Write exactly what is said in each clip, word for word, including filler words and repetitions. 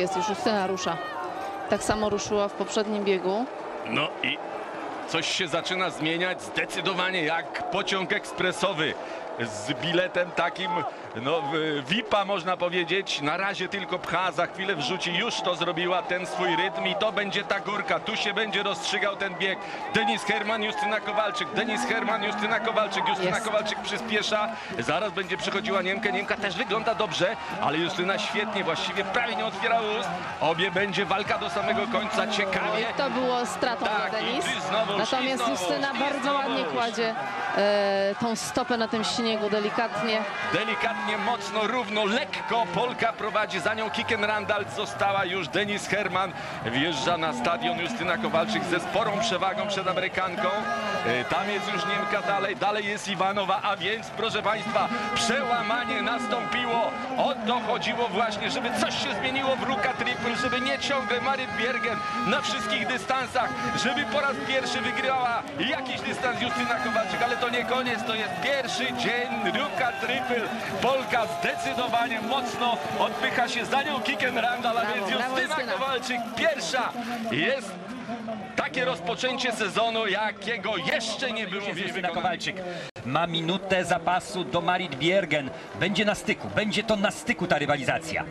jest, już Justyna rusza. Tak samo ruszyła w poprzednim biegu. No i coś się zaczyna zmieniać zdecydowanie, jak pociąg ekspresowy z biletem takim, no V I P-a można powiedzieć. Na razie tylko pcha, za chwilę wrzuci, już to zrobiła, ten swój rytm i to będzie ta górka. Tu się będzie rozstrzygał ten bieg. Denis Herman, Justyna Kowalczyk, Denis Herman, Justyna Kowalczyk, Justyna Jest. Kowalczyk przyspiesza. Zaraz będzie przychodziła Niemka. Niemka też wygląda dobrze, ale Justyna świetnie, właściwie prawie nie otwiera ust. Obie będzie walka do samego końca, ciekawie. To było stratą Tak, dla Denis. i znowuż, Natomiast i znowuż, Justyna i bardzo znowuż. ładnie kładzie e, tą stopę na tym śniegu, delikatnie. Delikatnie, mocno, równo, lekko Polka prowadzi, za nią Kiken Randall, została już Denis Herman, wjeżdża na stadion Justyna Kowalczyk ze sporą przewagą przed Amerykanką. E, Tam jest już Niemka, dalej, dalej jest Iwanowa, a więc proszę Państwa, przełamanie nastąpiło. O to chodziło właśnie, żeby coś się zmieniło w Ruka Triple, żeby nie ciągle Marit Bjergen na wszystkich dystansach, żeby po raz pierwszy wygrała jakiś dystans Justyna Kowalczyk, ale to nie koniec, to jest pierwszy dzień Ruka Triple. Polka zdecydowanie mocno odpycha się, za nią Kiken Randall, a Brawo, więc brawo, Justyna Justyna. Kowalczyk pierwsza. Jest takie rozpoczęcie sezonu, jakiego jeszcze nie było w jej Justyna wykonaniu. Kowalczyk ma minutę zapasu do Marit Bjergen. Będzie na styku, będzie to na styku ta rywalizacja.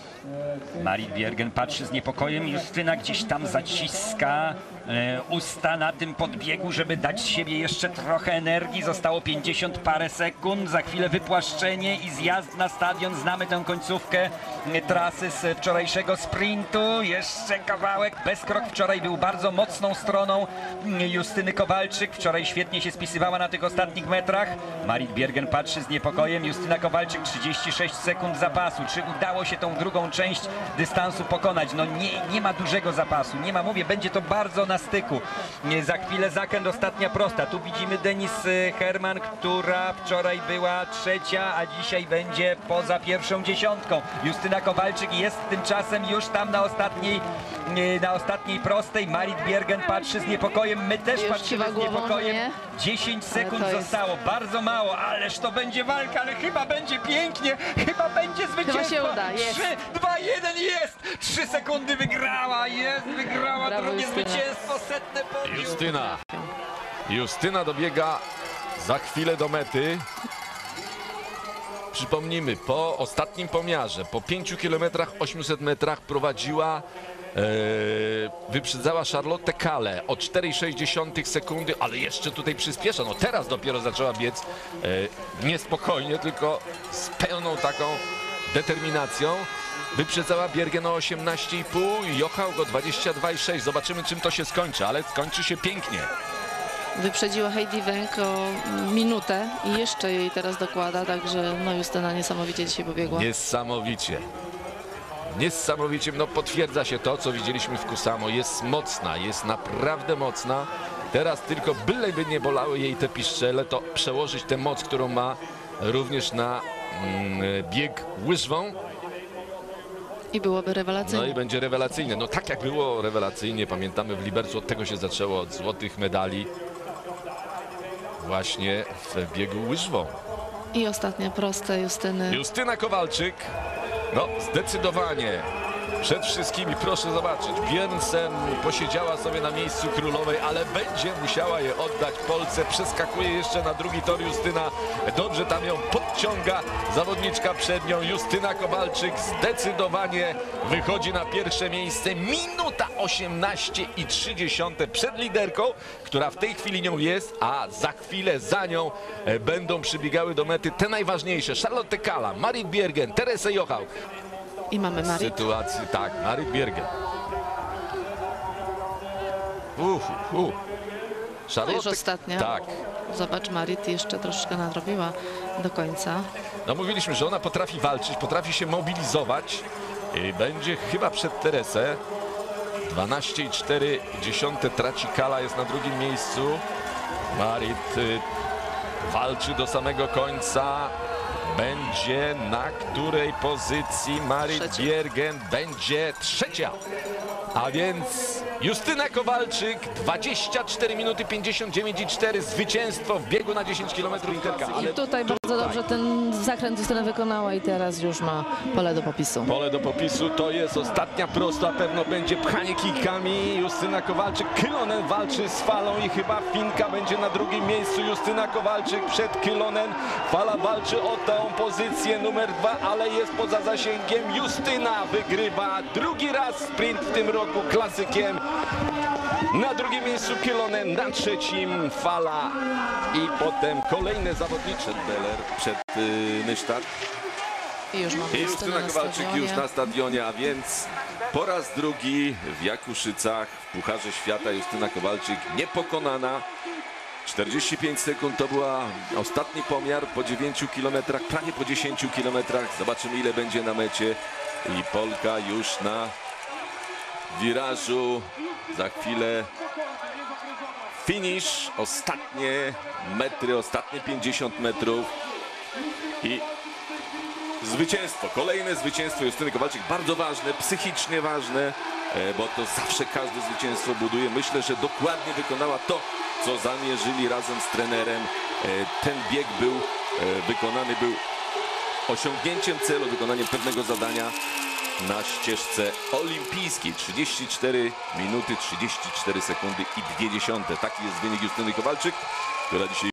Marit Bjergen patrzy z niepokojem, Justyna gdzieś tam zaciska e, usta na tym podbiegu, żeby dać z siebie jeszcze trochę energii. Zostało pięćdziesiąt parę sekund, za chwilę wypłaszczenie i zjazd na stadion. Znamy tę końcówkę e, trasy z wczorajszego sprintu. Jeszcze kawałek, bezkrok wczoraj był bardzo mocną stroną Justyny Kowalczyk. Wczoraj świetnie się spisywała na tych ostatnich metrach. Marit Bjergen patrzy z niepokojem, Justyna Kowalczyk trzydzieści sześć sekund zapasu. Czy udało się tą drugą część dystansu pokonać? No nie, nie ma dużego zapasu, nie ma, mówię, będzie to bardzo na styku. Nie, za chwilę zakręt, ostatnia prosta. Tu widzimy Denis Herman, która wczoraj była trzecia, a dzisiaj będzie poza pierwszą dziesiątką. Justyna Kowalczyk jest tymczasem już tam na ostatniej, na ostatniej prostej. Marit Bjergen patrzy z niepokojem, my też Już patrzymy kiwa z głową, niepokojem. nie? dziesięć sekund to jest- zostało, bardzo mało, ależ to będzie walka, ale chyba będzie pięknie, chyba będzie zwycięstwo. się uda, jest. trzy, dwa, jeden, jest! trzy sekundy wygrała, jest, wygrała Brawo, drugie Justyna. zwycięstwo, setne podium. Justyna. Justyna dobiega za chwilę do mety. Przypomnijmy, po ostatnim pomiarze, po pięciu kilometrach, osiemset metrach prowadziła, e, wyprzedzała Charlotte Kale o cztery i sześć dziesiątych sekundy, ale jeszcze tutaj przyspiesza. No teraz dopiero zaczęła biec e, niespokojnie, tylko z pełną taką determinacją. Wyprzedzała Bjergen o osiemnaście i pół, Jochał go dwadzieścia dwa i sześć. Zobaczymy, czym to się skończy, ale skończy się pięknie. Wyprzedziła Heidi Węg o minutę i jeszcze jej teraz dokłada, także no Justyna niesamowicie dzisiaj pobiegła. Niesamowicie. Niesamowicie, no potwierdza się to, co widzieliśmy w Kusamo. Jest mocna, jest naprawdę mocna. Teraz tylko byleby nie bolały jej te piszczele, to przełożyć tę moc, którą ma również na mm, bieg łyżwą. I byłoby No rewelacyjnie. i będzie rewelacyjne. No tak jak było rewelacyjnie, pamiętamy w Libercu, od tego się zaczęło, od złotych medali właśnie w biegu łyżwą. I ostatnie proste Justyny. Justyna Kowalczyk, no zdecydowanie przed wszystkimi, proszę zobaczyć, Björnsen posiedziała sobie na miejscu królowej, ale będzie musiała je oddać Polce, przeskakuje jeszcze na drugi tor Justyna, dobrze tam ją podciąga zawodniczka przed nią. Justyna Kowalczyk zdecydowanie wychodzi na pierwsze miejsce, minuta osiemnaście i trzy dziesiąte przed liderką, która w tej chwili nią jest, a za chwilę za nią e, będą przybiegały do mety te najważniejsze: Charlotte Kala, Marit Bjergen, Teresa Jochał. I mamy Marit. Sytuacji, tak, Marit Bjergen. Uf, uf. To już ostatnia. Tak. Zobacz, Marit jeszcze troszeczkę nadrobiła do końca. No mówiliśmy, że ona potrafi walczyć, potrafi się mobilizować i będzie chyba przed Teresę. dwanaście i cztery dziesiąte traci Kala, jest na drugim miejscu. Marit y, walczy do samego końca. Będzie na której pozycji Marit Trzecia. Bjergen? Będzie trzecia. A więc Justyna Kowalczyk, dwadzieścia cztery minuty pięćdziesiąt dziewięć i cztery, zwycięstwo w biegu na dziesięć kilometrów Interka. I Ale tutaj bardzo dobrze ten zakręt Justyna wykonała i teraz już ma pole do popisu. pole do popisu to jest ostatnia prosta, pewno będzie pchanie kijkami. Justyna Kowalczyk, Kylonen walczy z Falą i chyba Finka będzie na drugim miejscu. Justyna Kowalczyk przed Kylonen. Fala walczy o tą pozycję numer dwa, ale jest poza zasięgiem. Justyna wygrywa drugi raz sprint w tym roku klasykiem. Na drugim miejscu Kylonen, na trzecim Fala i potem kolejne zawodnicze Beller przed yy, Nysztat. I już mamy I Justynę Justyna na Kowalczyk stadionie. już na stadionie, a więc po raz drugi w Jakuszycach w Pucharze Świata Justyna Kowalczyk niepokonana. czterdzieści pięć sekund to była ostatni pomiar po dziewięciu kilometrach, prawie po dziesięciu kilometrach. Zobaczymy, ile będzie na mecie. I Polka już na wirażu. Za chwilę finish, ostatnie metry, ostatnie pięćdziesiąt metrów i zwycięstwo, kolejne zwycięstwo Justyny Kowalczyk, bardzo ważne, psychicznie ważne, bo to zawsze każde zwycięstwo buduje. Myślę, że dokładnie wykonała to, co zamierzyli razem z trenerem. Ten bieg był wykonany, był osiągnięciem celu, wykonaniem pewnego zadania na ścieżce olimpijskiej. trzydzieści cztery minuty, trzydzieści cztery sekundy i dwie dziesiąte. Taki jest wynik Justyny Kowalczyk, która dzisiaj